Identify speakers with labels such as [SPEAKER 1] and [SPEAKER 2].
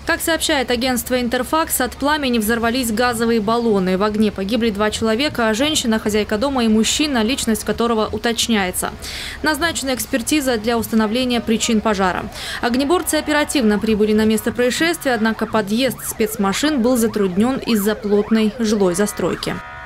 [SPEAKER 1] Как сообщает агентство «Интерфакс», от пламени взорвались газовые баллоны. В огне погибли 2 человека – женщина, хозяйка дома, и мужчина, личность которого уточняется. Назначена экспертиза для установления причин пожара. Огнеборцы оперативно прибыли на место происшествия, однако подъезд спецмашин был затруднен из-за плотной жилой застройки.